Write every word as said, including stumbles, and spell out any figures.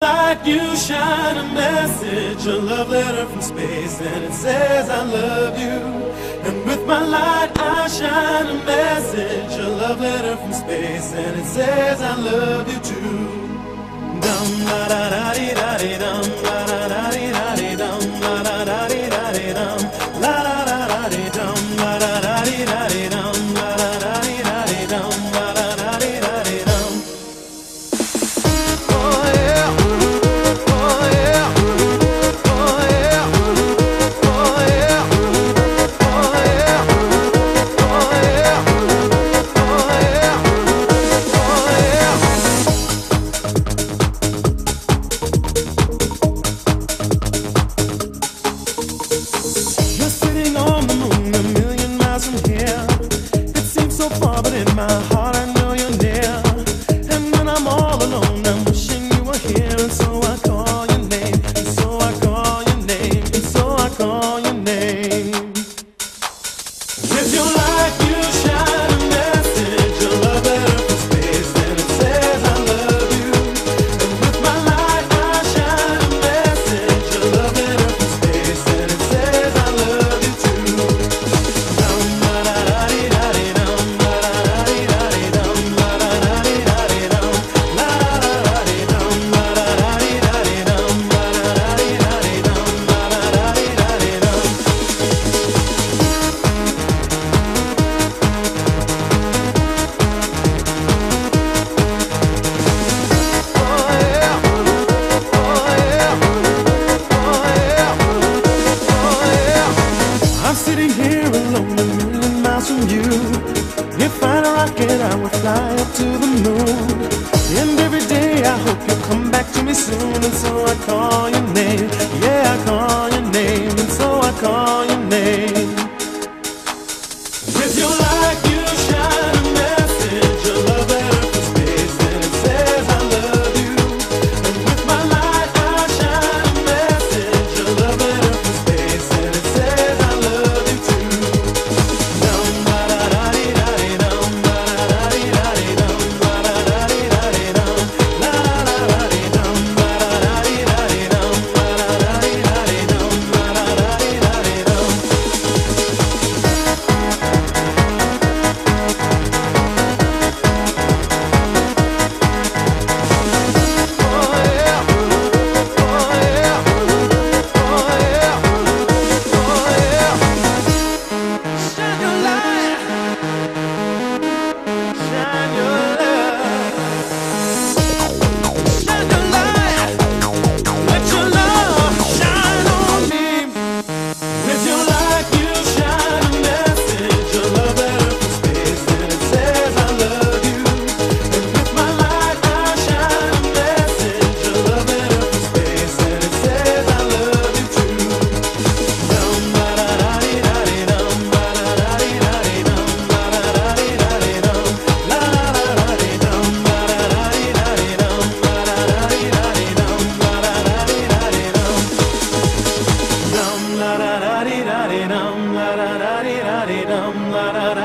Like you shine a message, a love letter from space, and it says I love you. And with my light I shine a message, a love letter from space, and it says I love you too. Dum la da da dee da dee dum la da da dee da dee dum la da da dee da dee dum la da da da dee dum la da da dee da dee dum la da da dee da dee dum la da da dee da dee dum. Oh yeah. I would fly up to the moon, and every day I hope you'll come back to me soon. And so I call your name, yeah, I call your name, and so I call your name. With your light you shine a message, a love letter from space, and it says I love you. And with my light I shine a message, a love letter from space, and it says I love you too. Dum da da da dee da dee dum da da da dee da dee dum da da da dee da dee dum la da da da dee dum da da da dee da dee dum la da da dee da dee dum la da da dee da dee dum. La da da dee da dee dum, la da da dee da dee dum, la da da.